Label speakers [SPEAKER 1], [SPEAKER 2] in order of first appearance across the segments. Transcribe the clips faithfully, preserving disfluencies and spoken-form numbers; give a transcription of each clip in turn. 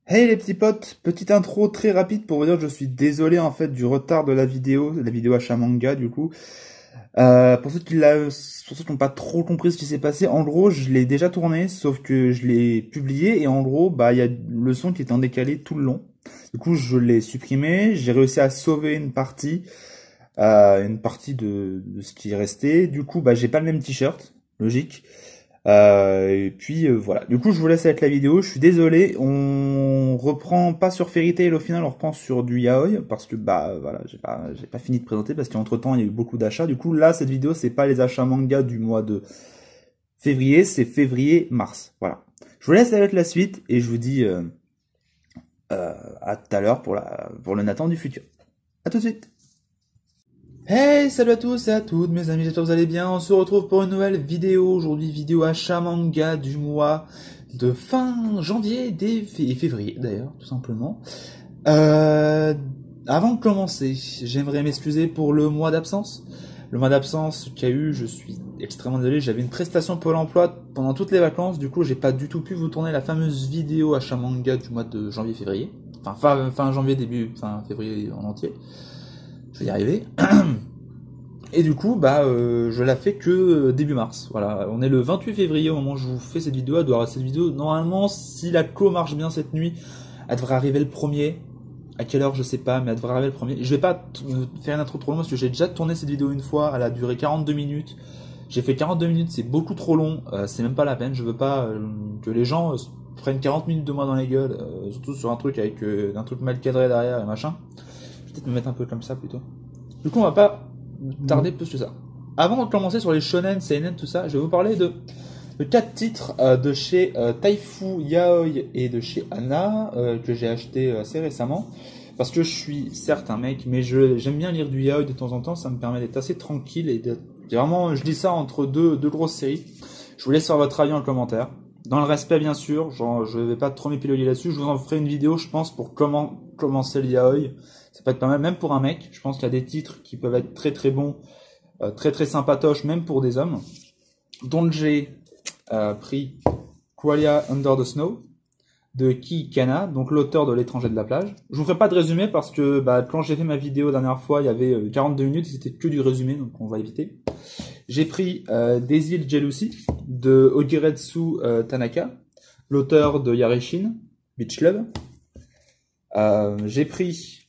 [SPEAKER 1] Hey les petits potes, petite intro très rapide pour vous dire que je suis désolé en fait du retard de la vidéo, de la vidéo achat manga du coup. Euh, pour ceux qui l'a, pour ceux qui n'ont pas trop compris ce qui s'est passé, en gros je l'ai déjà tourné, sauf que je l'ai publié et en gros bah il y a le son qui était en décalé tout le long. Du coup je l'ai supprimé, j'ai réussi à sauver une partie, euh, une partie de, de ce qui est resté. Du coup bah j'ai pas le même t-shirt, logique. Euh, et puis euh, voilà. Du coup, je vous laisse avec la vidéo. Je suis désolé. On reprend pas sur Fairy Tail au final, on reprend sur du yaoi parce que bah voilà, j'ai pas j'ai pas fini de présenter parce qu'entre temps il y a eu beaucoup d'achats. Du coup, là cette vidéo c'est pas les achats manga du mois de février, c'est février-mars. Voilà. Je vous laisse avec la suite et je vous dis euh, euh, à tout à l'heure pour la pour le Nathan du futur. À tout de suite. Hey, salut à tous et à toutes mes amis, j'espère que vous allez bien. On se retrouve pour une nouvelle vidéo. Aujourd'hui, vidéo achat manga du mois de fin janvier et février d'ailleurs, tout simplement. Euh, avant de commencer, j'aimerais m'excuser pour le mois d'absence. Le mois d'absence qu'il y a eu, je suis extrêmement désolé. J'avais une prestation Pôle emploi pendant toutes les vacances. Du coup, j'ai pas du tout pu vous tourner la fameuse vidéo achat manga du mois de janvier-février. Enfin, fin, fin janvier, début, fin février en entier. Je vais y arriver. Et du coup, bah, euh, je la fais que début mars. Voilà, on est le vingt-huit février au moment où je vous fais cette vidéo. Elle doit cette vidéo, normalement, si la co marche bien cette nuit, elle devrait arriver le premier. À quelle heure, je sais pas, mais elle devrait arriver le premier. Je vais pas faire une intro trop longue parce que j'ai déjà tourné cette vidéo une fois. Elle a duré quarante-deux minutes. J'ai fait quarante-deux minutes, c'est beaucoup trop long. Euh, c'est même pas la peine. Je veux pas euh, que les gens euh, prennent quarante minutes de moi dans les gueules, euh, surtout sur un truc avec euh, un truc mal cadré derrière et machin. Je vais peut-être me mettre un peu comme ça plutôt. Du coup, on va pas tarder plus que ça. Avant de commencer sur les shonen, seinen, tout ça, je vais vous parler de, de quatre titres euh, de chez euh, Taifu Yaoi et de chez Anna euh, que j'ai acheté assez récemment. Parce que je suis certes un mec, mais je j'aime bien lire du yaoi de temps en temps, ça me permet d'être assez tranquille et d'être vraiment, je lis ça entre deux, deux grosses séries. Je vous laisse faire votre avis en commentaire. Dans le respect bien sûr, genre je vais pas trop m'épiloguer là-dessus, je vous en ferai une vidéo je pense pour comment commencer le yaoi. Ça peut être pas mal, même pour un mec, je pense qu'il y a des titres qui peuvent être très très bons, euh, très très sympatoches, même pour des hommes. Donc j'ai euh, pris Qualia Under the Snow de Ki Kana, donc l'auteur de L'étranger de la plage. Je vous ferai pas de résumé parce que bah, quand j'ai fait ma vidéo la dernière fois, il y avait euh, quarante-deux minutes, c'était que du résumé, donc on va éviter. J'ai pris euh, Daisy Jealousy de Ogiretsu euh, Tanaka, l'auteur de Yareshin, Beach Club. Euh, j'ai pris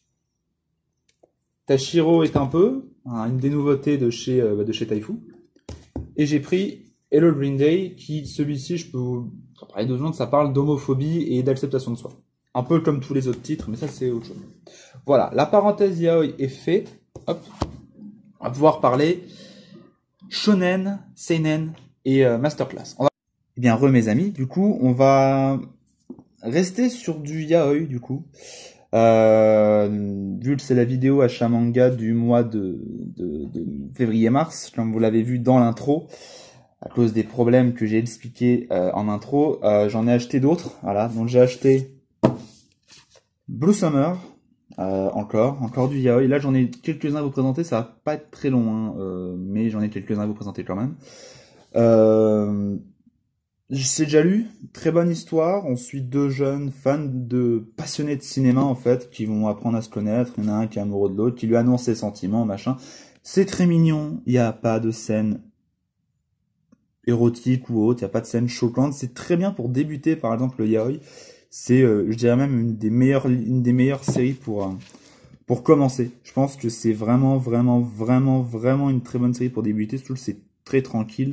[SPEAKER 1] Tashiro est un peu, hein, une des nouveautés de chez, euh, de chez Taifu. Et j'ai pris Hello Green Day, qui, celui-ci, je peux vous parler de secondes, ça parle d'homophobie et d'acceptation de soi. Un peu comme tous les autres titres, mais ça c'est autre chose. Voilà, la parenthèse yaoi est faite. Hop, on va pouvoir parler shonen, seinen et euh, masterclass. On va... Eh bien, re mes amis, du coup, on va rester sur du yaoi, du coup. Euh, vu que c'est la vidéo achat manga du mois de, de, de février-mars, comme vous l'avez vu dans l'intro, à cause des problèmes que j'ai expliqués euh, en intro, euh, j'en ai acheté d'autres. Voilà, donc j'ai acheté Blue Summer, euh, encore, encore du yaoi. Là j'en ai quelques-uns à vous présenter, ça va pas être très long, hein, euh, mais j'en ai quelques-uns à vous présenter quand même. Euh, J'ai déjà lu, très bonne histoire. On suit deux jeunes fans de passionnés de cinéma en fait, qui vont apprendre à se connaître. Il y en a un qui est amoureux de l'autre, qui lui annonce ses sentiments, machin. C'est très mignon. Il n'y a pas de scène érotique ou autre. Il n'y a pas de scène choquante. C'est très bien pour débuter, par exemple le yaoi. C'est, euh, je dirais même une des meilleures, une des meilleures séries pour euh, pour commencer. Je pense que c'est vraiment, vraiment, vraiment, vraiment une très bonne série pour débuter. Surtout que c'est très tranquille.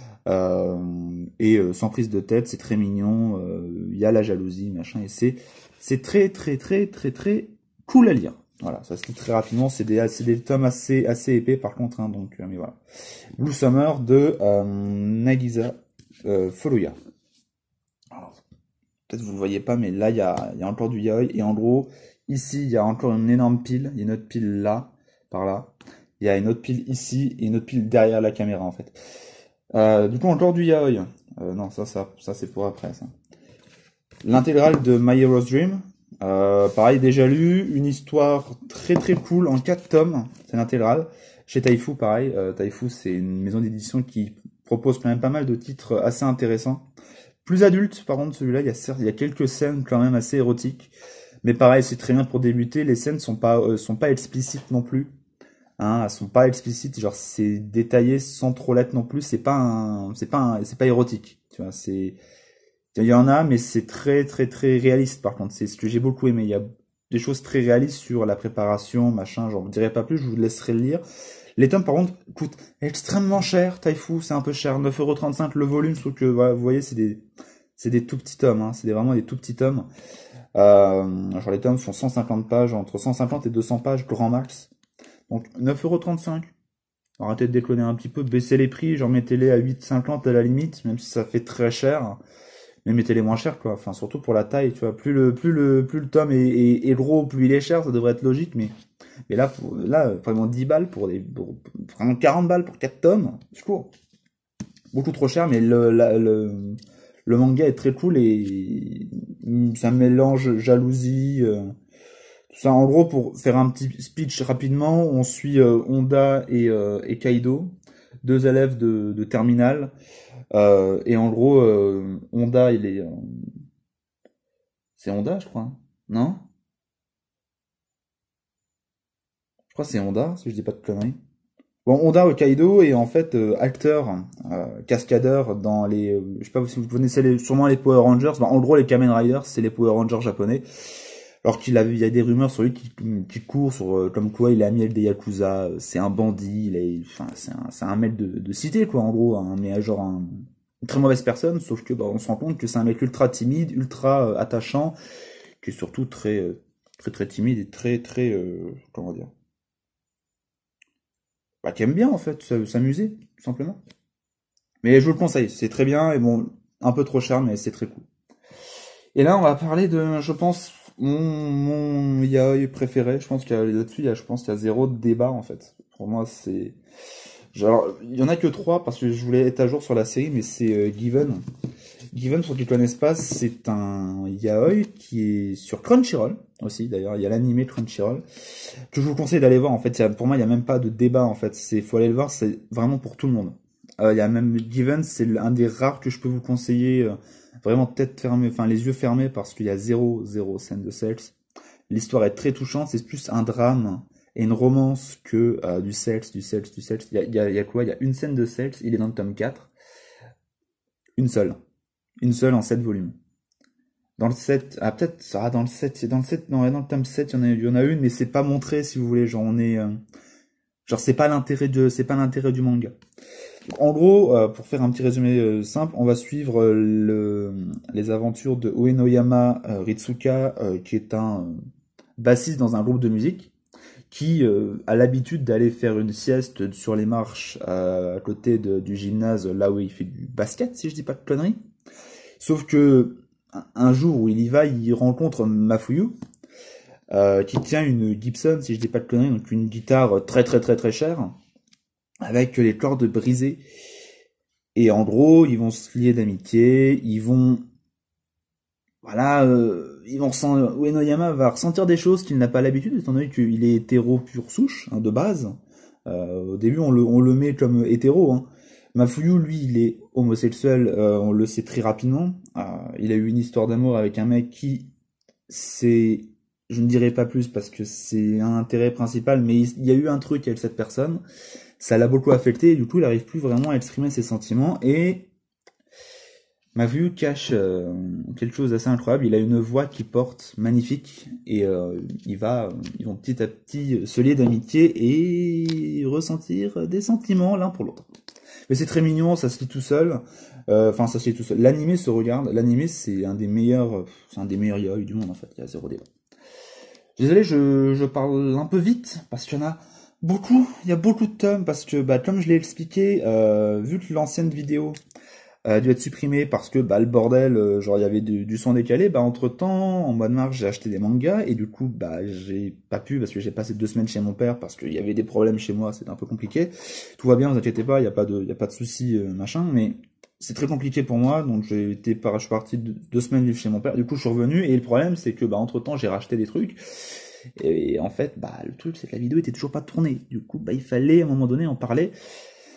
[SPEAKER 1] Euh, et euh, sans prise de tête, c'est très mignon, il euh, y a la jalousie, machin, et c'est c'est très très très très très cool à lire. Voilà, ça se lit très rapidement, c'est des, des tomes assez assez épais par contre, hein, donc, euh, mais voilà. Blue Summer de euh, Nagisa euh, Furuya. Peut-être vous le voyez pas, mais là il y a, y a encore du yaoi, et en gros, ici il y a encore une énorme pile, il y a une autre pile là, par là, il y a une autre pile ici, et une autre pile derrière la caméra en fait. Euh, du coup, encore du yaoi. Euh, non, ça, ça, ça c'est pour après, ça. L'intégrale de My Hero's Dream. Euh, pareil, déjà lu. Une histoire très très cool en quatre tomes. C'est l'intégrale. Chez Taifu, pareil. Euh, Taifu, c'est une maison d'édition qui propose quand même pas mal de titres assez intéressants. Plus adulte, par contre, celui-là, il y a certes, il y a quelques scènes quand même assez érotiques. Mais pareil, c'est très bien pour débuter. Les scènes sont pas, euh, sont pas explicites non plus. Hein, elles sont pas explicites. Genre, c'est détaillé sans trop l'être non plus. C'est pas un, c'est pas un, c'est pas érotique. Tu vois, c'est, il y en a, mais c'est très, très, très réaliste, par contre. C'est ce que j'ai beaucoup aimé. Il y a des choses très réalistes sur la préparation, machin. J'en dirai pas plus, je vous laisserai le lire. Les tomes, par contre, coûtent extrêmement cher. Taifu, c'est un peu cher. neuf euros trente-cinq le volume, sauf que, voilà, vous voyez, c'est des, c'est des tout petits tomes, hein. C'est des- vraiment des tout petits tomes. Euh, genre, les tomes font cent cinquante pages, entre cent cinquante et deux cents pages, grand max. Donc, neuf euros trente-cinq. Arrêtez de déconner un petit peu, baissez les prix, genre mettez-les à huit cinquante à la limite, même si ça fait très cher. Mais mettez-les moins cher, quoi. Enfin, surtout pour la taille, tu vois. Plus le, plus le, plus le tome est, est, est gros, plus il est cher, ça devrait être logique, mais, mais là, pour, là, vraiment dix balles pour des, pour, vraiment quarante balles pour quatre tomes, c'est court. Beaucoup trop cher, mais le, la, le, le manga est très cool et ça mélange jalousie, euh, tout ça. En gros, pour faire un petit speech rapidement, on suit euh, Honda et, euh, et Kaido, deux élèves de, de terminale. Euh, et en gros, euh, Honda, il est... euh, c'est Honda, je crois. Hein. Non? Je crois que c'est Honda, si je dis pas de conneries. Bon, Honda Hokkaido est en fait euh, acteur, euh, cascadeur dans les... euh, je sais pas si vous connaissez les, sûrement les Power Rangers. Bah, en gros, les Kamen Riders, c'est les Power Rangers japonais. Alors qu'il a, il y a des rumeurs sur lui qui, qui courent sur euh, comme quoi il est ami avec des Yakuza, euh, c'est un bandit, il est, enfin, c'est un, c'est un mec de, de cité, quoi, en gros, hein, mais genre un, une très mauvaise personne, sauf que bah, on se rend compte que c'est un mec ultra timide, ultra euh, attachant, qui est surtout très, euh, très très timide et très très, euh, comment dire, bah, qui aime bien en fait s- s'amuser, tout simplement. Mais je vous le conseille, c'est très bien et bon, un peu trop cher, mais c'est très cool. Et là, on va parler de, je pense, mon, mon yaoi préféré. Je pense qu'il y a là-dessus, il y a, je pense qu'il y a zéro débat en fait. Pour moi, c'est, genre, il y en a que trois parce que je voulais être à jour sur la série, mais c'est euh, Given. Given, pour ceux qui ne connaissent pas, c'est un yaoi qui est sur Crunchyroll aussi. D'ailleurs, il y a l'animé Crunchyroll que je vous conseille d'aller voir. En fait, il y a- pour moi, il n'y a même pas de débat. En fait, c'est faut aller le voir. C'est vraiment pour tout le monde. Euh, il y a même Given, c'est un des rares que je peux vous conseiller. euh, vraiment tête fermée, enfin les yeux fermés parce qu'il y a zéro zéro scène de sexe. L'histoire est très touchante. C'est plus un drame et une romance que euh, du sexe, du sexe, du sexe. Il y a, il y a- il y a quoi? Il y a une scène de sexe. Il est dans le tome quatre. Une seule. Une seule en sept volumes. Dans le sept, ah peut-être, ah dans le sept, dans le sept, non, ouais, dans le tome sept, il y en a, il y en a une, mais c'est pas montré si vous voulez, genre on est, euh, genre c'est pas l'intérêt de, c'est pas l'intérêt du manga. Donc, en gros, euh, pour faire un petit résumé euh, simple, on va suivre euh, le, les aventures de Uenoyama euh, Ritsuka, euh, qui est un euh, bassiste dans un groupe de musique, qui euh, a l'habitude d'aller faire une sieste sur les marches euh, à côté de- du gymnase, là où il fait du basket, si je dis pas de conneries. Sauf que un un jour où il y va, il rencontre Mafuyu, euh, qui tient une Gibson, si je dis pas de conneries, donc une guitare très très très très chère, avec les cordes brisées. Et en gros, ils vont se lier d'amitié, ils vont, voilà, euh, ils vont ressentir, Uenoyama va ressentir des choses qu'il n'a pas l'habitude, étant donné qu'il est hétéro pure souche, hein, de base. Euh, au début, on le, on le met comme hétéro, hein. Mafuyu, lui, il est homosexuel, euh, on le sait très rapidement. Euh, il a eu une histoire d'amour avec un mec qui, c'est, je ne dirai pas plus parce que c'est un intérêt principal, mais il y a eu un truc avec cette personne, ça l'a beaucoup affecté, et du coup, il n'arrive plus vraiment à exprimer ses sentiments, et Mavu cache euh, quelque chose d'assez incroyable. Il a une voix qui porte magnifique et euh, il va, ils vont petit à petit se lier d'amitié et ressentir des sentiments l'un pour l'autre. Mais c'est très mignon, ça se lit tout seul. Euh, Enfin, ça se lit tout seul. L'animé se regarde. L'animé, c'est un des meilleurs, c'est un des meilleurs yaoi du monde en fait. Il y a zéro débat. Désolé, je, je parle un peu vite parce qu'il y en a beaucoup. Il y a beaucoup de tomes parce que, bah, comme je l'ai expliqué, euh, vu que l'ancienne vidéo a dû être supprimé parce que bah le bordel, euh, genre il y avait du, du son décalé, bah entre temps en mois de mars j'ai acheté des mangas et du coup bah j'ai pas pu parce que j'ai passé deux semaines chez mon père parce qu'il y avait des problèmes chez moi, c'était un peu compliqué. Tout va bien, vous inquiétez pas, il y a pas de il y a pas de souci euh, machin, mais c'est très compliqué pour moi, donc j'ai été par, je suis parti de- deux semaines vivre chez mon père. Du coup je suis revenu et le problème c'est que bah entre temps j'ai racheté des trucs et en fait bah le truc c'est que la vidéo était toujours pas tournée. Du coup bah il fallait à un moment donné en parler.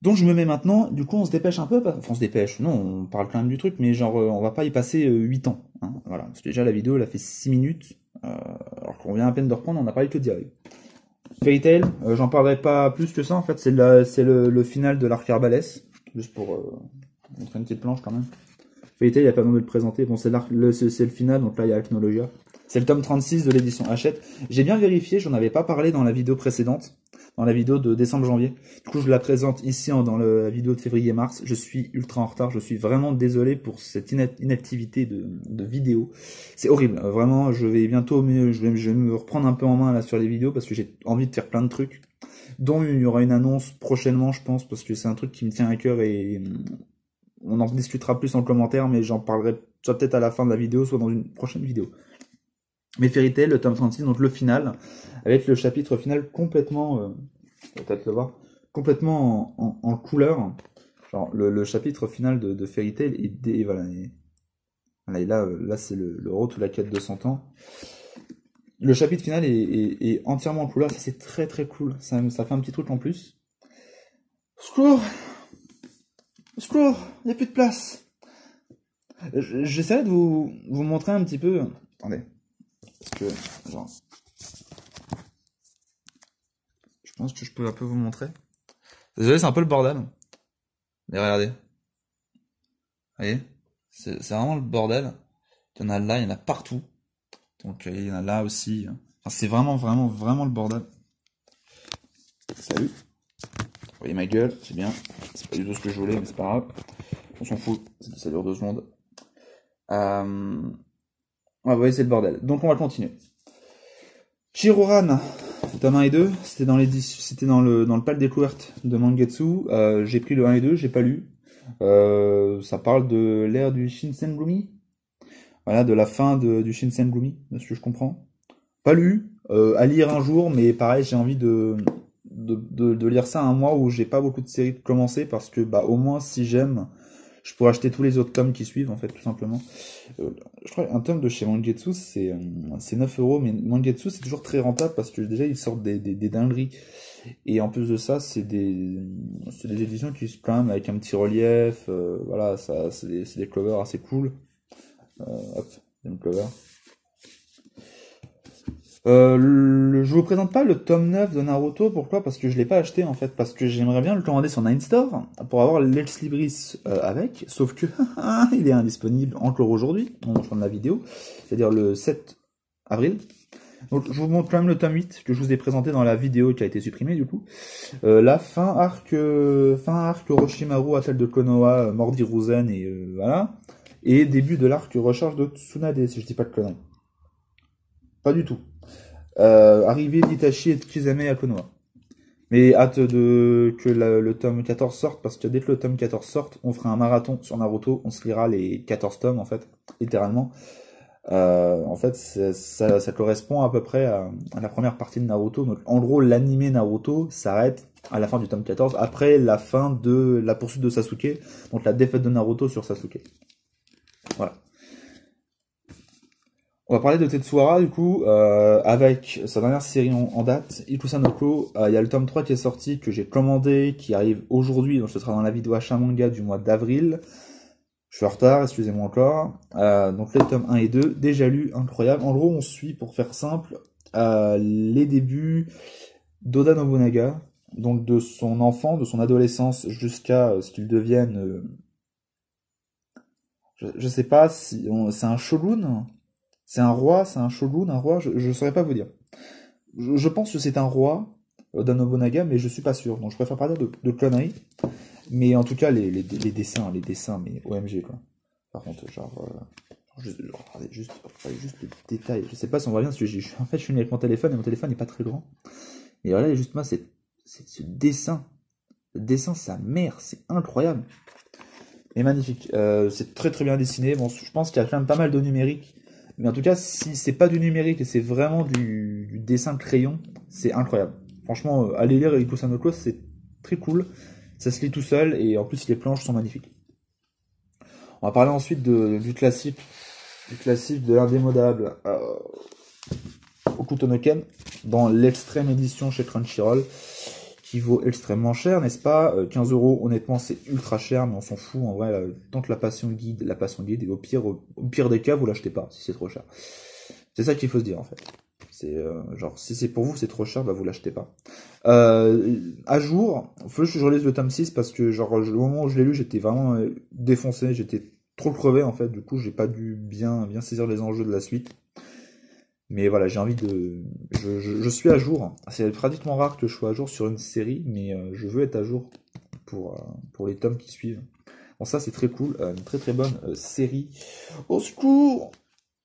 [SPEAKER 1] Donc je me mets maintenant, du coup on se dépêche un peu, enfin on se dépêche, non, on parle quand même du truc, mais genre euh, on va pas y passer euh, huit ans, hein, voilà, parce que déjà la vidéo elle a fait six minutes, euh, alors qu'on vient à peine de reprendre, on a parlé que de dialogue. Fairy Tail, euh, j'en parlerai pas plus que ça, en fait c'est le, le final de l'arc Arbalès, juste pour euh, montrer une petite planche quand même. Fairy Tail, il n'y a pas besoin de le présenter, bon c'est le, le final, donc là il y a Acnologia. C'est le tome trente-six de l'édition Hachette. J'ai bien vérifié, j'en avais pas parlé dans la vidéo précédente, dans la vidéo de décembre-janvier. Du coup, je la présente ici en, dans le, la vidéo de février-mars. Je suis ultra en retard, je suis vraiment désolé pour cette inactivité de, de vidéo. C'est horrible, vraiment, je vais bientôt me, je vais, je vais me reprendre un peu en main là sur les vidéos parce que j'ai envie de faire plein de trucs. Dont il y aura une annonce prochainement, je pense, parce que c'est un truc qui me tient à cœur et on en discutera plus en commentaire, mais j'en parlerai soit peut-être à la fin de la vidéo, soit dans une prochaine vidéo. Mais Fairy Tail, le tome trente-six, donc le final, avec le chapitre final complètement, euh, peut-être le voir, complètement en, en, en couleur. Genre, le, le chapitre final de, de Fairy Tail, et, dé, et voilà, et, voilà, et là, là c'est le, le road to la quête de cent ans. Le chapitre final est, est, est entièrement en couleur, ça c'est très très cool, ça, ça fait un petit truc en plus. Secours! Secours! Il n'y a plus de place! J'essaierai de vous, vous montrer un petit peu... Attendez. Parce que, genre, je pense que je peux un peu vous montrer. Désolé, c'est un peu le bordel. Mais regardez. Vous voyez? C'est vraiment le bordel. Il y en a là, il y en a partout. Donc il y en a là aussi. Enfin, c'est vraiment, vraiment, vraiment le bordel. Salut. Vous voyez ma gueule, c'est bien. C'est pas du tout ce que je voulais, mais c'est pas grave. On s'en fout. Ça dure deux secondes. Euh... Ouais, vous voyez, c'est le bordel. Donc on va continuer. Chiruran, tome un et deux, c'était dans, c'était dans le dans le pal découverte de Mangetsu. Euh, j'ai pris le un et deux, j'ai pas lu. Euh, ça parle de l'ère du Shinsengumi. Voilà, de la fin de, du Shinsengumi, de ce que je comprends. Pas lu, euh, à lire un jour, mais pareil, j'ai envie de, de, de, de lire ça un mois où j'ai pas beaucoup de séries de commencer, parce que bah au moins si j'aime, je pourrais acheter tous les autres tomes qui suivent, en fait, tout simplement. Euh, je crois qu'un tome de chez Mangetsu, c'est euh, neuf euros, mais Mangetsu, c'est toujours très rentable, parce que déjà, ils sortent des, des, des dingueries. Et en plus de ça, c'est des, des éditions qui se quand même avec un petit relief, euh, voilà, ça, c'est des, des covers assez cool. Euh, hop, une cover. Euh, le, je vous présente pas le tome neuf de Naruto, pourquoi? Parce que je l'ai pas acheté en fait, parce que j'aimerais bien le commander sur Nine Store pour avoir l'Ex Libris euh, avec, sauf que il est indisponible encore aujourd'hui, au moment de la vidéo, c'est-à-dire le sept avril. Donc je vous montre quand même le tome huit que je vous ai présenté dans la vidéo qui a été supprimée du coup. Euh, là, fin arc, euh, fin arc Orochimaru, Attel de Konoha, euh, Mordi-Ruzen et euh, voilà. Et début de l'arc recharge de Tsunade, si je dis pas de conneries. Pas du tout. Euh, arrivée d'Itachi et de Kisame à Konoha. Mais hâte de que la, le tome quatorze sorte, parce que dès que le tome quatorze sorte, on fera un marathon sur Naruto, on se lira les quatorze tomes en fait, littéralement. Euh, en fait, ça, ça correspond à peu près à, à la première partie de Naruto. Donc, en gros, l'animé Naruto s'arrête à la fin du tome quatorze, après la fin de la poursuite de Sasuke, donc la défaite de Naruto sur Sasuke. Voilà. On va parler de Tetsuhara du coup, euh, avec sa dernière série en, en date, Ikusanoko. Il euh, y a le tome trois qui est sorti, que j'ai commandé, qui arrive aujourd'hui, donc ce sera dans la vidéo achat manga du mois d'avril. Je suis en retard, excusez-moi encore. Euh, donc les tomes un et deux, déjà lu, incroyable. En gros, on suit, pour faire simple, euh, les débuts d'Oda Nobunaga, donc de son enfant, de son adolescence, jusqu'à euh, ce qu'il devienne... Euh, je, je sais pas si... C'est un shogun. C'est un roi, c'est un shogun, un roi, je ne saurais pas vous dire. Je, je pense que c'est un roi Oda Nobunaga, mais je suis pas sûr. Donc je préfère pas dire de, de conneries. Mais en tout cas, les, les, les dessins, les dessins, mais O M G quoi. Par contre, genre, euh, juste, regardez juste, regardez juste le détail. Je sais pas si on voit bien, parce que j'ai, en fait, je suis venu avec mon téléphone et mon téléphone n'est pas très grand. Et voilà, justement, c'est, c'est ce dessin, le dessin, sa mère, c'est incroyable. Et magnifique. Euh, c'est très très bien dessiné. Bon, je pense qu'il y a quand même pas mal de numérique. Mais en tout cas, si c'est pas du numérique et c'est vraiment du, du dessin crayon, c'est incroyable. Franchement, euh, allez lire Ikusanoko, c'est très cool. Ça se lit tout seul et en plus les planches sont magnifiques. On va parler ensuite de, du classique, du classique de l'indémodable euh, Hokuto no Ken dans l'extrême édition chez Crunchyroll, qui vaut extrêmement cher, n'est-ce pas? euh, quinze euros, honnêtement, c'est ultra cher, mais on s'en fout. En vrai, là, tant que la passion guide, la passion guide, et au pire, au, au pire des cas, vous l'achetez pas, si c'est trop cher. C'est ça qu'il faut se dire, en fait. C'est euh, genre, si c'est pour vous, c'est trop cher, bah vous l'achetez pas. Euh, à jour, faut que je relise le tome six parce que, genre, au moment où je l'ai lu, j'étais vraiment euh, défoncé, j'étais trop crevé, en fait. Du coup, j'ai pas dû bien, bien saisir les enjeux de la suite. Mais voilà, j'ai envie de... Je, je, je suis à jour. C'est pratiquement rare que je sois à jour sur une série, mais euh, je veux être à jour pour, euh, pour les tomes qui suivent. Bon, ça, c'est très cool. Euh, une très très bonne euh, série. Au secours!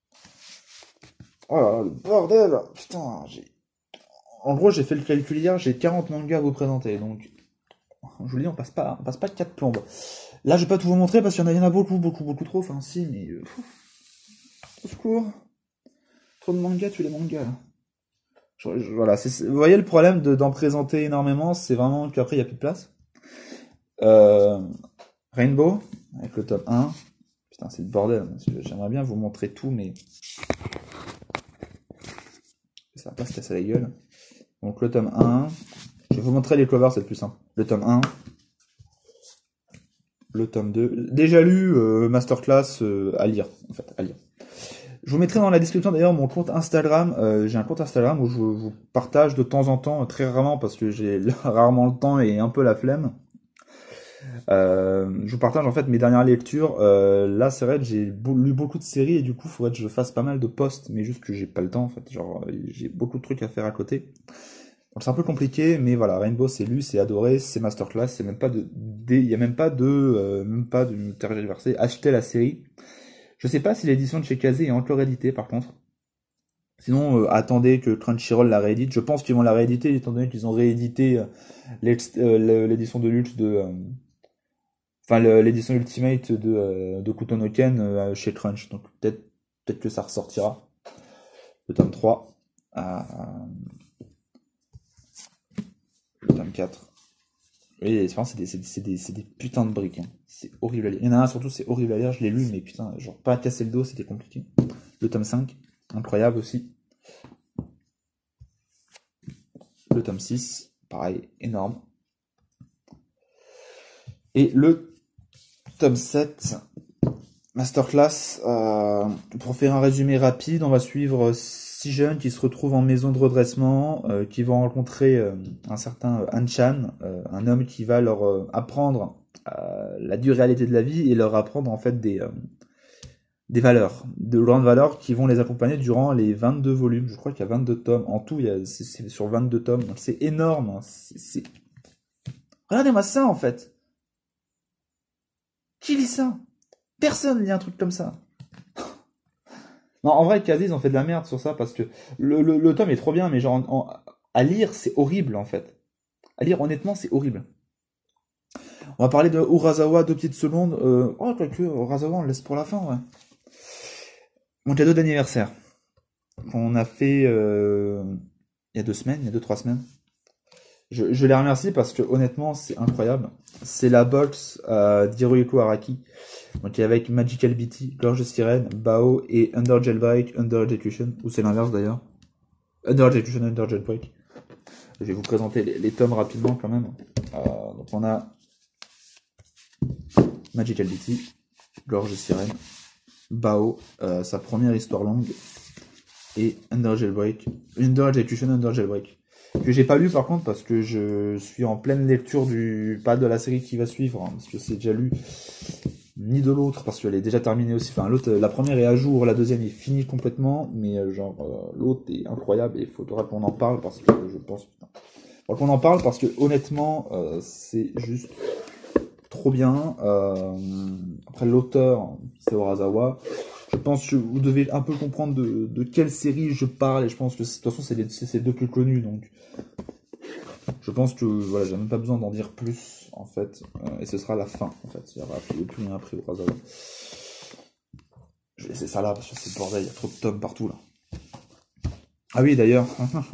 [SPEAKER 1] Oh là là, le bordel! Putain, j'ai... En gros, j'ai fait le calcul hier, j'ai quarante mangas à vous présenter, donc... Je vous dis, on passe pas, on passe pas de quatre plombes. Là, je vais pas tout vous montrer parce qu'il y en a, il y en a beaucoup, beaucoup, beaucoup trop. Enfin, si, mais... euh, Au secours! Trop de mangas, tu les mangas, là. Je- je- voilà, c'est- vous voyez le problème de- d'en présenter énormément, c'est vraiment qu'après il n'y a plus de place. Euh, Rainbow, avec le tome un. Putain, c'est le bordel, parce que j'aimerais bien vous montrer tout, mais ça va pas se casser la gueule. Donc le tome un. Je vais vous montrer les covers, c'est le plus simple. Le tome un. Le tome deux. Déjà lu, euh, masterclass euh, à lire, en fait, à lire. Je vous mettrai dans la description d'ailleurs mon compte Instagram. Euh, j'ai un compte Instagram où je vous partage de temps en temps, très rarement parce que j'ai rarement le temps et un peu la flemme. Euh, je vous partage en fait mes dernières lectures. Euh, là, c'est vrai que j'ai beau- lu beaucoup de séries et du coup, il faudrait que je fasse pas mal de posts, mais juste que j'ai pas le temps en fait. Genre, euh, j'ai beaucoup de trucs à faire à côté. Donc c'est un peu compliqué, mais voilà, Rainbow c'est lu, c'est adoré, c'est masterclass, c'est même pas de, il y a même pas de, euh, même pas de tergiverser. Achetez la série. Je sais pas si l'édition de chez Kazé est encore éditée par contre. Sinon, euh, attendez que Crunchyroll la réédite. Je pense qu'ils vont la rééditer, étant donné qu'ils ont réédité euh, l'ex- euh, le- l'édition de luxe de, euh, enfin le- l'édition Ultimate de, euh, de Kutonoken euh, chez Crunch. Donc peut-être peut-être que ça ressortira. Le tome trois. Euh, le tome quatre. Oui, c'est c'est des, c'est des, c'est des, c'est des putains de briques. Hein. C'est horrible à lire. Il y en a un surtout, c'est horrible à lire. Je l'ai lu, mais putain, genre pas à casser le dos, c'était compliqué. Le tome cinq. Incroyable aussi. Le tome six. Pareil, énorme. Et le tome sept, Masterclass. Euh, pour faire un résumé rapide, on va suivre six jeunes qui se retrouvent en maison de redressement, euh, qui vont rencontrer euh, un certain Han-chan, euh, un homme qui va leur euh, apprendre euh, la dure réalité de la vie et leur apprendre en fait des, euh, des valeurs, de grandes valeurs qui vont les accompagner durant les vingt-deux volumes. Je crois qu'il y a vingt-deux tomes. En tout, il y a, c'est, c'est sur vingt-deux tomes. Donc c'est énorme. Hein. C'est, c'est... Regardez-moi ça en fait. Qui lit ça? Personne lit un truc comme ça. Non, en vrai, Kazé, ils ont fait de la merde sur ça parce que le, le, le tome est trop bien, mais genre, en- en- à lire, c'est horrible en fait. À lire, honnêtement, c'est horrible. On va parler de Urasawa deux petites secondes. Euh, oh, quoique, Urasawa, on le laisse pour la fin, ouais. Mon cadeau d'anniversaire qu'on a fait euh, il y a deux semaines, il y a deux, trois semaines. Je, je les remercie parce que honnêtement, c'est incroyable. C'est la box euh, d'Hirohiko Araki. Donc avec Magical B T, Gorge de Sirène, Bao et Under Jailbreak, Under Execution, ou c'est l'inverse d'ailleurs. Under Execution, Under Jailbreak. Je vais vous présenter les, les tomes rapidement quand même. Euh, donc on a Magical B T, Gorge de Sirène, Bao, euh, sa première histoire longue, et Under Jailbreak, Under Execution, Under Jailbreak. Que j'ai pas lu par contre parce que je suis en pleine lecture du pas de la série qui va suivre, hein, parce que c'est déjà lu, ni de l'autre parce qu'elle est déjà terminée aussi. Enfin l'autre, la première est à jour, la deuxième est finie complètement, mais euh, genre euh, l'autre est incroyable et il faudra qu'on en parle parce que je pense putain. Faudra qu'on en parle parce que honnêtement euh, c'est juste trop bien. Euh, après l'auteur c'est Urasawa. Je pense que vous devez un peu comprendre de, de quelle série je parle et je pense que de toute façon c'est les, c'est ces deux plus connus donc je pense que voilà j'ai même pas besoin d'en dire plus en fait euh, et ce sera la fin en fait il y aura plus, plus rien après Urasawa. Je vais laisser ça là parce que c'est le bordel, il y a trop de tomes partout là. Ah oui d'ailleurs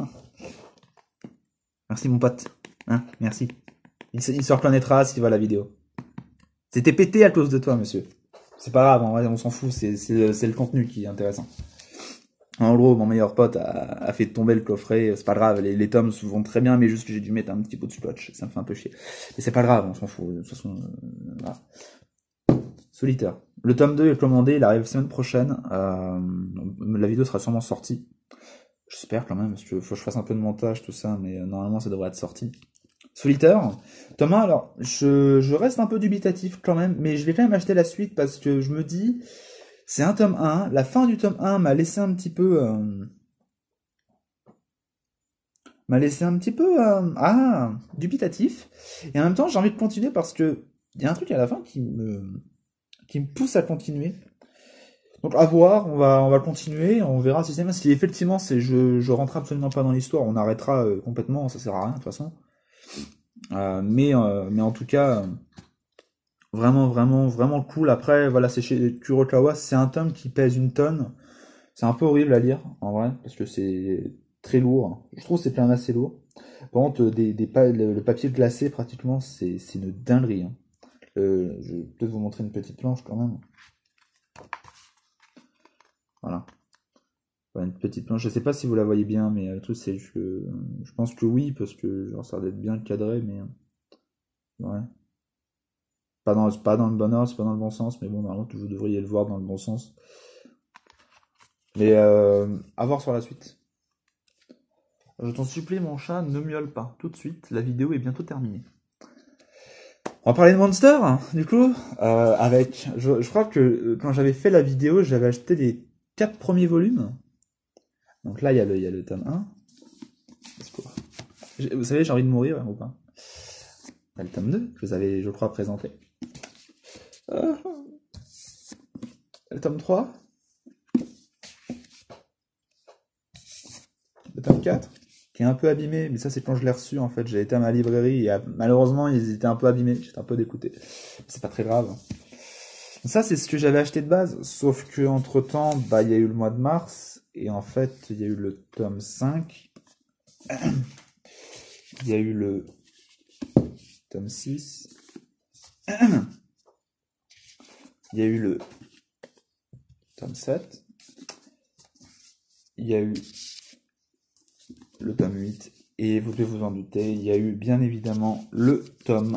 [SPEAKER 1] merci mon pote hein merci il se, il se reconnaîtra s'il voit la vidéo. C'était pété à cause de toi monsieur. C'est pas grave, on, on s'en fout, c'est, c'est, c'est le contenu qui est intéressant. En gros, mon meilleur pote a, a fait tomber le coffret, c'est pas grave, les, les tomes se vont très bien, mais juste que j'ai dû mettre un petit peu de scotch, ça me fait un peu chier. Mais c'est pas grave, on s'en fout, de toute façon, euh, voilà. Solitaire. Le tome deux est commandé, il arrive semaine prochaine, euh, la vidéo sera sûrement sortie. J'espère quand même, parce que faut que je fasse un peu de montage, tout ça, mais euh, normalement ça devrait être sorti. Solitaire. Tome un, alors, je, je reste un peu dubitatif quand même, mais je vais quand même acheter la suite parce que je me dis, c'est un tome un, la fin du tome un m'a laissé un petit peu... Euh, m'a laissé un petit peu... Euh, ah, dubitatif. Et en même temps, j'ai envie de continuer parce que il y a un truc à la fin qui me, qui me pousse à continuer. Donc à voir, on va, on va continuer, on verra si c'est bien. Si effectivement c'est, je, je rentre absolument pas dans l'histoire, on arrêtera euh, complètement, ça sert à rien de toute façon. Euh, mais, euh, mais en tout cas, euh, vraiment, vraiment, vraiment cool. Après, voilà, c'est chez Kurokawa, c'est un tome qui pèse une tonne. C'est un peu horrible à lire, en vrai, parce que c'est très lourd. Je trouve que c'est quand même assez lourd. Par contre, des, des pa- le, le papier glacé, pratiquement, c'est c'est une dinguerie. Hein. Euh, je vais peut-être vous montrer une petite planche quand même. Voilà. Voilà, une petite planche. Je sais pas si vous la voyez bien, mais le truc, c'est que je pense que oui, parce que genre, ça doit être bien cadré, mais ouais. Pas dans, pas dans le bon ordre, c'est pas dans le bon sens, mais bon, normalement, vous devriez le voir dans le bon sens. Mais euh, à voir sur la suite. Je t'en supplie, mon chat, ne miaule pas. Tout de suite, la vidéo est bientôt terminée. On va parler de Monster, hein, du coup, euh, avec... Je, je crois que euh, quand j'avais fait la vidéo, j'avais acheté les quatre premiers volumes. Donc là, il y a le, il y a le tome un. Vous savez, j'ai envie de mourir, hein, ou pas? Il y a le tome deux, que vous avez, je crois, présenté. Euh, le tome trois. Le tome quatre, qui est un peu abîmé, mais ça c'est quand je l'ai reçu en fait. J'ai été à ma librairie et à... malheureusement ils étaient un peu abîmés, j'étais un peu dégoûté. C'est pas très grave. Ça c'est ce que j'avais acheté de base, sauf que entre temps, bah il y a eu le mois de mars, et en fait il y a eu le tome cinq, il y a eu le tome six, il y a eu le tome sept, il y a eu le tome huit, et vous devez vous en douter, il y a eu bien évidemment le tome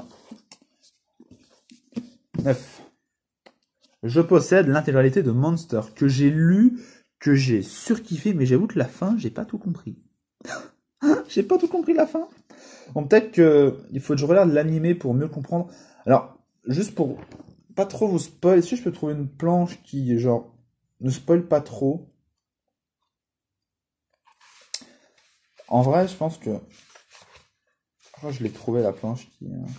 [SPEAKER 1] neuf. Je possède l'intégralité de Monster, que j'ai lu, que j'ai surkiffé, mais j'avoue que la fin, j'ai pas tout compris. J'ai pas tout compris la fin. Bon, peut-être que il faut que je regarde l'animé pour mieux comprendre. Alors, juste pour pas trop vous spoil, est-ce que je peux trouver une planche qui, genre, ne spoil pas trop? En vrai, je pense que... Oh, je l'ai trouvé, la planche qui... euh,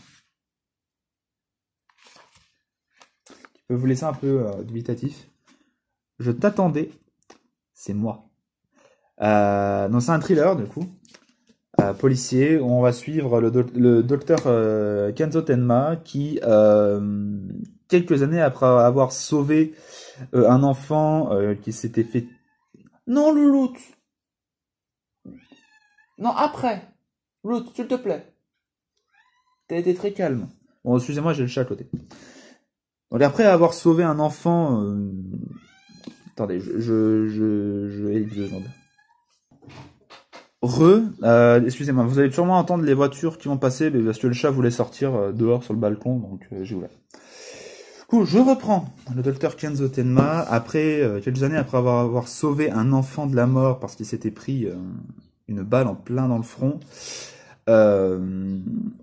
[SPEAKER 1] qui peut vous laisser un peu euh, dubitatif. Je t'attendais, c'est moi. Euh, non, c'est un thriller, du coup. Euh, policier, où on va suivre le, doc- le docteur euh, Kenzo Tenma qui, euh, quelques années après avoir sauvé euh, un enfant euh, qui s'était fait... Non, Louloute! Non, après! Louloute, s'il te plaît! T'as été très calme. Bon, excusez-moi, j'ai le chat à côté. Donc après avoir sauvé un enfant... euh, Attendez, je... je, je, je... je... deux secondes. Re, euh, excusez-moi, vous allez sûrement entendre les voitures qui vont passer, mais parce que le chat voulait sortir euh, dehors sur le balcon, donc euh, j'ai ouvert. Du coup, je reprends le docteur Kenzo Tenma, après, euh, quelques années après avoir, avoir sauvé un enfant de la mort parce qu'il s'était pris euh, une balle en plein dans le front, euh,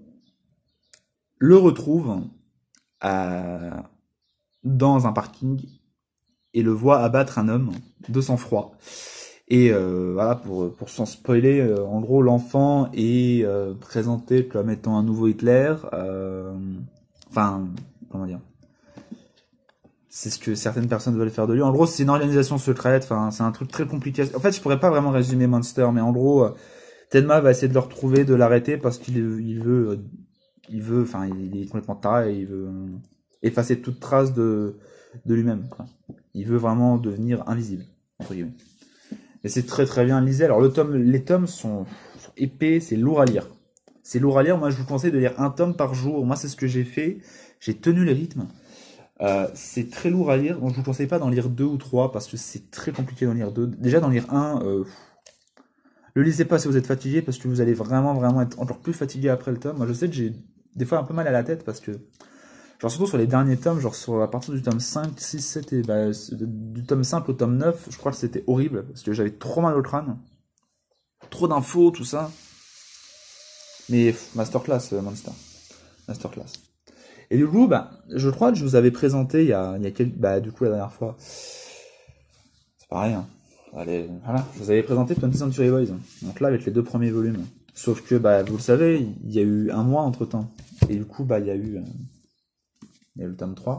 [SPEAKER 1] le retrouve à, dans un parking et le voit abattre un homme de sang-froid. Et euh, voilà, pour, pour s'en spoiler, euh, en gros, l'enfant est euh, présenté comme étant un nouveau Hitler. Euh, enfin, comment dire? C'est ce que certaines personnes veulent faire de lui. En gros, c'est une organisation secrète. Enfin, c'est un truc très compliqué. En fait, je pourrais pas vraiment résumer Monster, mais en gros, euh, Tenma va essayer de le retrouver, de l'arrêter parce qu'il il veut, euh, il veut, enfin, il est complètement taré et il veut euh, effacer toute trace de de lui-même. Quoi. Il veut vraiment devenir invisible entre guillemets. Et c'est très très bien lisé. Alors le tome, les tomes sont, sont épais, c'est lourd à lire. C'est lourd à lire. Moi, je vous conseille de lire un tome par jour. Moi, c'est ce que j'ai fait. J'ai tenu le rythme. Euh, c'est très lourd à lire, donc je vous conseille pas d'en lire deux ou trois parce que c'est très compliqué d'en lire deux. Déjà d'en lire un, euh, le lisez pas si vous êtes fatigué parce que vous allez vraiment vraiment être encore plus fatigué après le tome. Moi je sais que j'ai des fois un peu mal à la tête parce que, genre surtout sur les derniers tomes, genre sur, à partir du tome cinq, six, sept et bah, du tome cinq au tome neuf, je crois que c'était horrible parce que j'avais trop mal au crâne. Trop d'infos, tout ça. Mais pff, masterclass, euh, Monster. Masterclass. Et du coup, bah, je crois que je vous avais présenté il y a, il y a quelques, bah, du coup, la dernière fois. C'est pareil, hein. Allez, voilà. Je vous avais présenté twentieth Century Boys. Donc là, avec les deux premiers volumes. Sauf que, bah, vous le savez, il y a eu un mois entre temps. Et du coup, bah, il y a eu, euh, il y a eu le tome trois.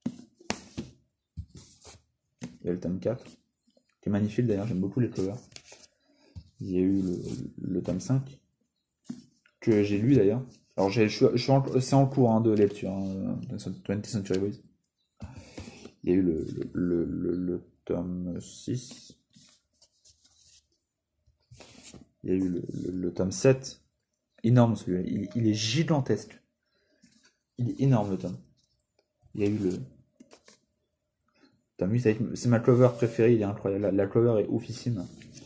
[SPEAKER 1] Il y a eu le tome quatre. Qui est magnifique d'ailleurs, j'aime beaucoup les covers. Il y a eu le, le tome cinq. Que j'ai lu d'ailleurs. Alors, je suis, je suis en, c'est en cours hein, de lecture, hein, twentieth Century Boys. Il y a eu le, le, le, le tome six. Il y a eu le, le, le tome sept. Énorme celui-là. Il, il est gigantesque. Il est énorme le tome. Il y a eu le tome huit. C'est ma cover préférée. Il est incroyable. La, la cover est oufissime.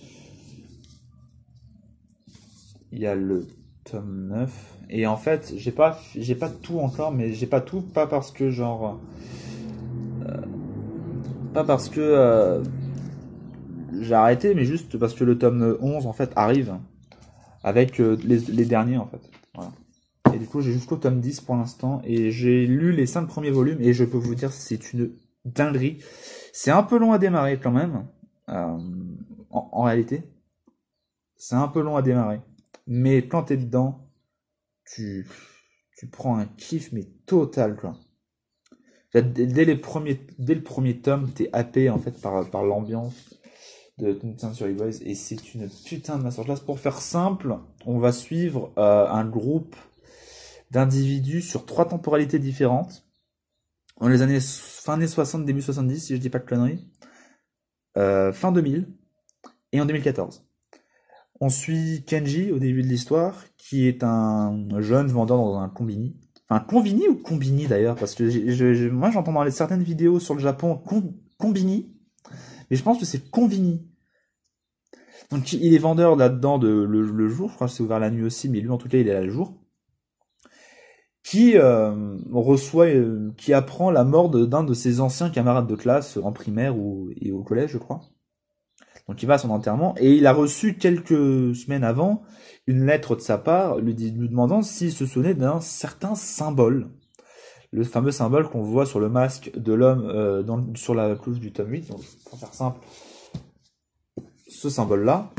[SPEAKER 1] Il y a le tome neuf. Et en fait, j'ai pas, j'ai pas tout encore, mais j'ai pas tout, pas parce que genre. Euh, pas parce que. Euh, j'ai arrêté, mais juste parce que le tome onze en fait arrive avec euh, les, les derniers en fait. Voilà. Et du coup j'ai jusqu'au tome dix pour l'instant et j'ai lu les cinq premiers volumes et je peux vous dire c'est une dinguerie. C'est un peu long à démarrer quand même, euh, en, en réalité. C'est un peu long à démarrer. Mais quand t'es dedans, tu, tu prends un kiff mais total quoi. Dès, dès, les premiers, dès le premier tome, t'es happé en fait par, par l'ambiance de twentieth Century Boys et c'est une putain de masterclass. Pour faire simple, on va suivre euh, un groupe d'individus sur trois temporalités différentes dans les années fin années soixante, début soixante-dix si je dis pas de conneries, euh, fin deux mille et en deux mille quatorze. On suit Kenji au début de l'histoire qui est un jeune vendeur dans un combini. Enfin combini ou combini d'ailleurs parce que je, je, je, moi j'entends dans les certaines vidéos sur le Japon com, combini mais je pense que c'est convini. Donc il est vendeur là-dedans de, le, le jour, je crois que c'est ouvert la nuit aussi, mais lui en tout cas il est là le jour. Qui euh, reçoit, euh, qui apprend la mort d'un de, de ses anciens camarades de classe en primaire ou, et au collège je crois. Donc il va à son enterrement et il a reçu quelques semaines avant une lettre de sa part lui, lui demandant s'il se souvenait d'un certain symbole. Le fameux symbole qu'on voit sur le masque de l'homme euh, sur la couche du tome huit. Donc pour faire simple, ce symbole-là.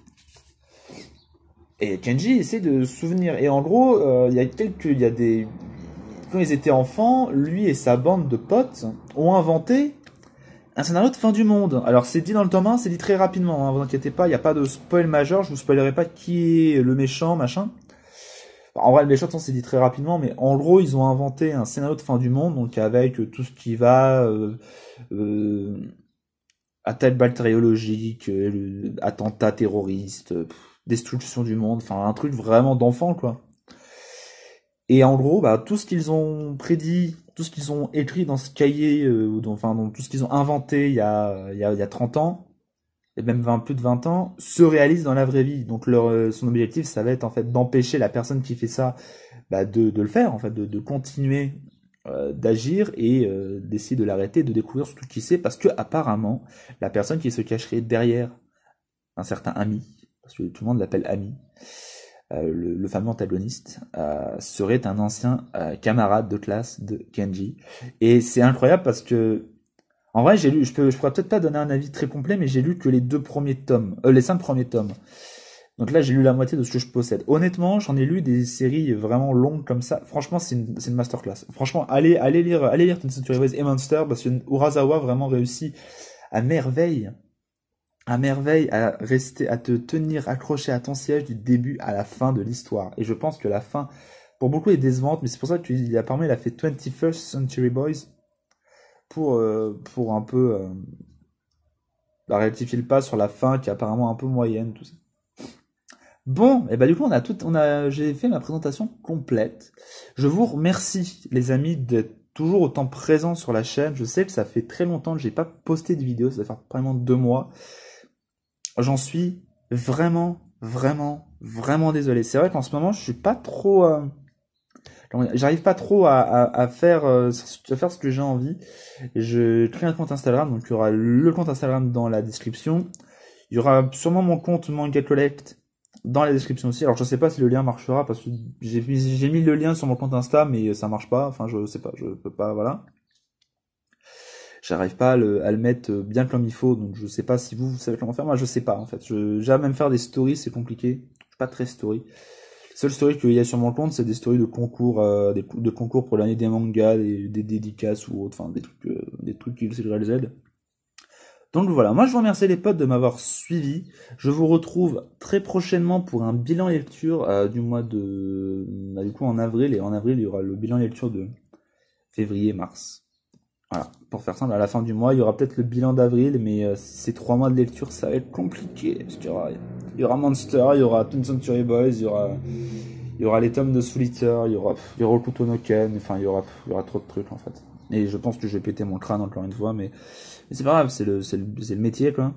[SPEAKER 1] Et Kenji essaie de se souvenir. Et en gros, il euh, y a quelques, il y a des, quand ils étaient enfants, lui et sa bande de potes ont inventé un scénario de fin du monde. Alors c'est dit dans le tome un, c'est dit très rapidement. Hein, vous inquiétez pas, il n'y a pas de spoil majeur. Je vous spoilerai pas qui est le méchant, machin. En vrai, le méchant, c'est dit très rapidement, mais en gros, ils ont inventé un scénario de fin du monde, donc avec tout ce qui va, euh, euh, attaque bactériologique, euh, attentat terroriste. Pff, destruction du monde, enfin un truc vraiment d'enfant quoi. Et en gros, bah, tout ce qu'ils ont prédit, tout ce qu'ils ont écrit dans ce cahier, euh, dans, enfin dans tout ce qu'ils ont inventé il y a, il y a, il y a trente ans, et même vingt, plus de vingt ans, se réalise dans la vraie vie. Donc leur, euh, son objectif, ça va être en fait d'empêcher la personne qui fait ça bah, de, de le faire, en fait, de, de continuer euh, d'agir et euh, d'essayer de l'arrêter, de découvrir surtout qui c'est, parce que apparemment, la personne qui se cacherait derrière un certain ami, parce que tout le monde l'appelle Ami, euh, le, le fameux antagoniste, euh, serait un ancien euh, camarade de classe de Kenji. Et c'est incroyable parce que, en vrai, j'ai lu, je peux, je pourrais peut-être pas donner un avis très complet, mais j'ai lu que les deux premiers tomes, euh, les cinq premiers tomes. Donc là, j'ai lu la moitié de ce que je possède. Honnêtement, j'en ai lu des séries vraiment longues comme ça. Franchement, c'est une, c'est une masterclass. Franchement, allez, allez lire, allez lire twentieth Century Boys et Monster parce que Urasawa vraiment réussit à merveille à merveille à rester, à te tenir accroché à ton siège du début à la fin de l'histoire. Et je pense que la fin, pour beaucoup, est décevante, mais c'est pour ça qu'il apparemment il a fait twenty-first Century Boys pour euh, pour un peu euh, bah, rectifier le pas sur la fin qui est apparemment un peu moyenne, tout ça. Bon, et bah du coup on a tout, on a, j'ai fait ma présentation complète. Je vous remercie les amis d'être toujours autant présent sur la chaîne. Je sais que ça fait très longtemps que j'ai pas posté de vidéo, ça fait vraiment deux mois. J'en suis vraiment, vraiment, vraiment désolé. C'est vrai qu'en ce moment, je suis pas trop... euh, J'arrive pas trop à, à, à faire, euh, à faire ce que j'ai envie. Je crée un compte Instagram, donc il y aura le compte Instagram dans la description. Il y aura sûrement mon compte Manga Collect dans la description aussi. Alors je sais pas si le lien marchera parce que j'ai mis, j'ai mis le lien sur mon compte Insta, mais ça marche pas. Enfin je sais pas, je peux pas, voilà. J'arrive pas à le, à le mettre bien comme il faut, donc je sais pas si vous, vous savez comment faire. Moi je sais pas en fait. Je, j'ai à même faire des stories, c'est compliqué. Je suis pas très story. Les seules stories qu'il y a sur mon compte, c'est des stories de concours, euh, des, de concours pour l'année des mangas, des, des dédicaces ou autre, enfin des trucs, euh, des trucs qui le réalisent. Donc voilà, moi je vous remercie les potes de m'avoir suivi. Je vous retrouve très prochainement pour un bilan lecture euh, du mois de... Bah, du coup en avril, et en avril il y aura le bilan lecture de février-mars. Voilà, pour faire simple, à la fin du mois, il y aura peut-être le bilan d'avril, mais euh, ces trois mois de lecture, ça va être compliqué, parce qu'il y aura, il y aura Monster, il y aura Toon Century Boys, il y aura, il y aura les tomes de Soul Eater, il y aura, il y aura le Kuto no Ken, enfin il y aura, il y aura trop de trucs en fait. Et je pense que je vais péter mon crâne encore une fois, mais, mais c'est pas grave, c'est le, c'est le, c'est le métier quoi.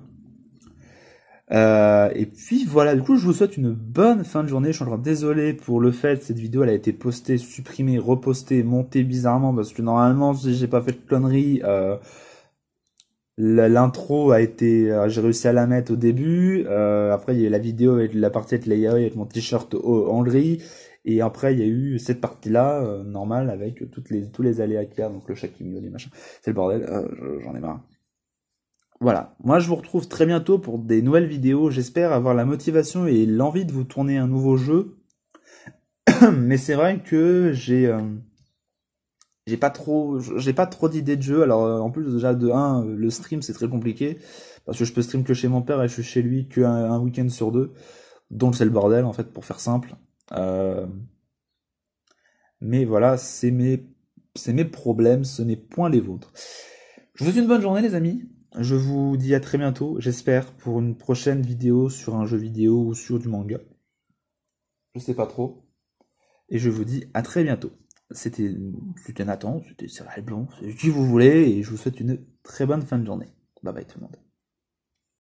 [SPEAKER 1] Euh, et puis voilà, du coup je vous souhaite une bonne fin de journée. Je suis encore désolé pour le fait que cette vidéo elle a été postée, supprimée, repostée, montée bizarrement parce que normalement si j'ai pas fait de conneries, euh, l'intro a été, euh, j'ai réussi à la mettre au début. Euh, après il y a eu la vidéo avec la partie avec Leia avec mon t-shirt en gris. Et après il y a eu cette partie-là euh, normale avec toutes les tous les aléas qu'il y a, donc le Shakimio, les machins. C'est le bordel. Euh, j'en ai marre. Voilà, moi je vous retrouve très bientôt pour des nouvelles vidéos, j'espère avoir la motivation et l'envie de vous tourner un nouveau jeu, mais c'est vrai que j'ai euh, j'ai pas trop j'ai pas trop d'idées de jeu, alors euh, en plus déjà de un, le stream c'est très compliqué, parce que je peux stream que chez mon père et je suis chez lui qu'un un week-end sur deux, donc c'est le bordel en fait pour faire simple, euh, mais voilà, c'est mes, c'est mes problèmes, ce n'est point les vôtres. Je vous souhaite une bonne journée les amis. Je vous dis à très bientôt, j'espère, pour une prochaine vidéo sur un jeu vidéo ou sur du manga. Je sais pas trop. Et je vous dis à très bientôt. C'était c'était Nathan, c'était Cyril Blanc, c'est qui vous voulez, et je vous souhaite une très bonne fin de journée. Bye bye tout le monde.